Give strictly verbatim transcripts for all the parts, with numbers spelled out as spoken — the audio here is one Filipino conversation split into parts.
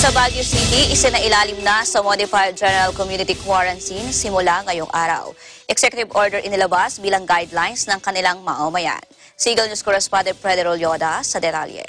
Sa Baguio City, isinailalim na sa Modified General Community Quarantine simula ngayong araw. Executive order inilabas bilang guidelines ng kanilang mamamayan. Sigal News Correspondent Pedro Lyoda sa detalye.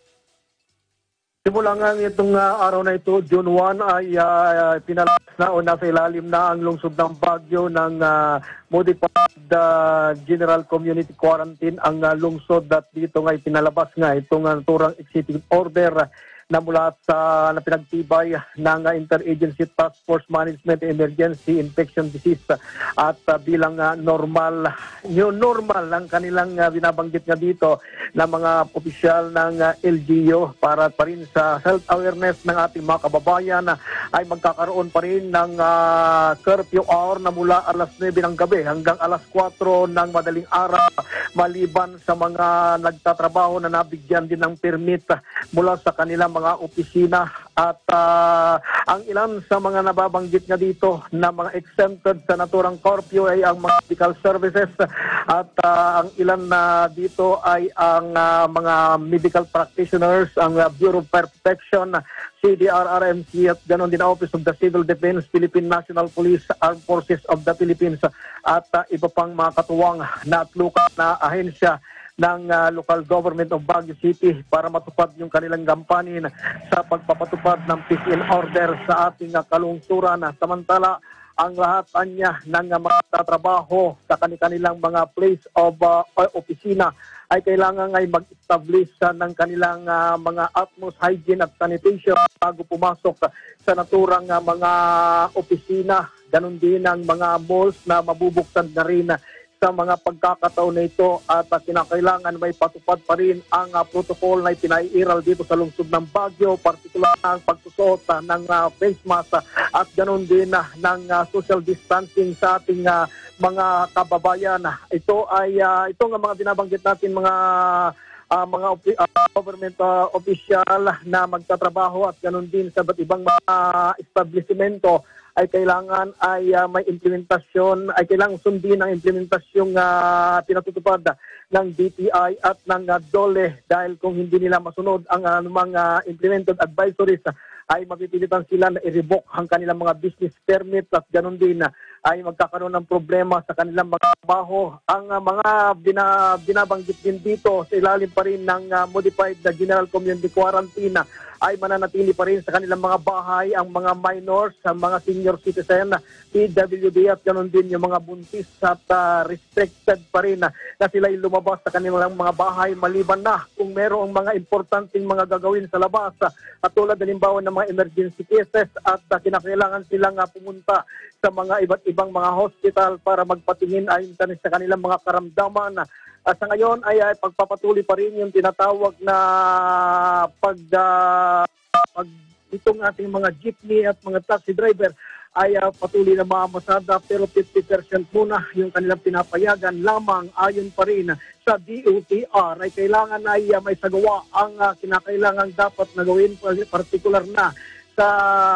Simula nga itong uh, araw na ito, June first, ay uh, pinalabas na o nasa ilalim na ang lungsod ng Baguio ng uh, Modified uh, General Community Quarantine. Ang uh, lungsod at dito nga pinalabas nga itong uh, turang executive order uh, na mula sa na pinagtibay ng uh, Interagency Task Force Management Emergency Infection Disease uh, at uh, bilang uh, normal, new normal ang kanilang uh, binabanggit nga dito na mga opisyal ng uh, L G U para pa rin sa health awareness ng ating mga kababayan uh, ay magkakaroon pa rin ng uh, curfew hour na mula alas nuwebe ng gabi hanggang alas kwatro ng madaling araw maliban sa mga nagtatrabaho na nabigyan din ng permit uh, mula sa kanilang mga opisina at uh, ang ilan sa mga nababanggit nga dito na mga exempted sa naturang curfew ay ang mga medical services at uh, ang ilan na dito ay ang uh, mga medical practitioners, ang uh, Bureau of Fire Protection, C D R R M C at ganoon din ang Office of the Civil Defense, Philippine National Police, Armed Forces of the Philippines at uh, iba pang mga katuwang na at lokal na ahensya ng uh, local government of Baguio City para matupad yung kanilang gampanin sa pagpapatupad ng peace and order sa ating uh, kalungsuran. Samantala, ang lahat anya ng uh, mga tatrabaho sa kanilang mga place of uh, opisina ay kailangan ay mag-establish uh, ng kanilang uh, mga utmost hygiene at sanitation bago pumasok uh, sa naturang uh, mga opisina. Ganon din ang mga malls na mabubuksan na rin uh, sa mga pagkakataon na ito at uh, kinakailangan may patupad pa rin ang uh, protocol na pinaiiral dito sa lungsod ng Baguio, partikular ang pagsusuot uh, ng uh, face mask uh, at ganoon din uh, ng uh, social distancing sa ating uh, mga kababayan. Ito ay uh, ito nga mga binabanggit natin mga uh, mga uh, government uh, official na magtatrabaho at ganoon din sa iba't ibang mga establishmento ay kailangan ay uh, may implementasyon, ay kailangan sundin ang implementasyong uh, pinatutupad ng D T I at ng uh, D O L E dahil kung hindi nila masunod ang uh, mga implemented advisories uh, ay mapipilitan sila na i-revoke ang kanilang mga business permits at ganoon din uh, ay magkakaroon ng problema sa kanilang mga trabaho. Ang uh, mga bina, binabanggit din dito sa ilalim pa rin ng uh, Modified General Community Quarantine uh, ay mananatili pa rin sa kanilang mga bahay ang mga minors, ang mga senior citizen, P W D at ganoon din yung mga buntis at uh, restricted pa rin uh, na sila ay lumabas sa kanilang mga bahay maliban na kung merong mga importanteng mga gagawin sa labas uh, at tulad halimbawa ng mga emergency cases at uh, kinakailangan silang uh, pumunta sa mga iba't ibang mga hospital para magpatingin ayon sa kanilang mga karamdaman. At sa ngayon ay, ay pagpapatuloy pa rin yung tinatawag na pag, uh, pag itong ating mga jeepney at mga taxi driver ay uh, patuloy na maamasada pero fifty percent muna yung kanilang pinapayagan lamang ayon pa rin sa D O T R ay kailangan ay uh, may sagawa ang uh, kinakailangan dapat na gawin partikular na sa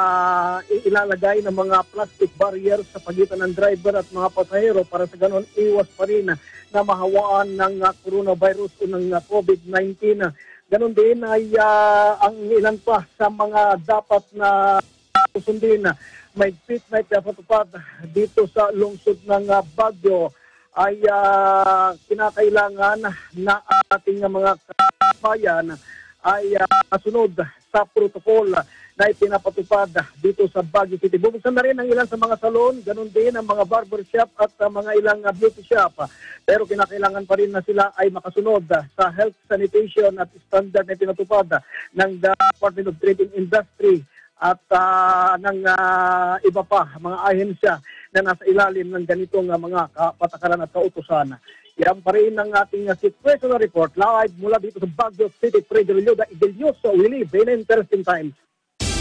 ilalagay ng mga plastic barriers sa pagitan ng driver at mga pasahero para sa ganon iwas pa rin na mahawaan ng uh, coronavirus o ng uh, COVID nineteen. Ganon din ay uh, ang ilan pa sa mga dapat na susundin may fit na ipapatupad dito sa lungsod ng uh, Baguio ay uh, kinakailangan na ating uh, mga kabayan ay uh, kasunod sa protocol na ipinapatupad dito sa Baguio City. Bubuksan na rin ang ilan sa mga salon, ganun din ang mga barbershop at uh, mga ilang uh, beauty shop. Pero kinakailangan pa rin na sila ay makasunod uh, sa health sanitation at standard na pinatupad uh, ng Department of Trade and Industry at uh, ng uh, iba pa, mga ahensya na nasa ilalim ng ganitong uh, mga patakaran at kautusan. Yan pa rin ang ating uh, situational report live mula dito sa Baguio City. Pedro Lyoda, Igelioso, we live in interesting times.